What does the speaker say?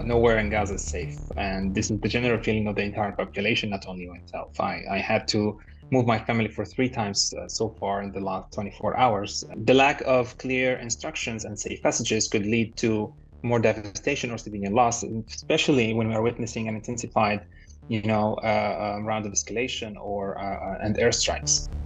nowhere in Gaza is safe. And this is the general feeling of the entire population, not only myself. I had to move my family for 3 times so far in the last 24 hours. The lack of clear instructions and safe passages could lead to more devastation or civilian loss, especially when we are witnessing an intensified round of escalation or and airstrikes.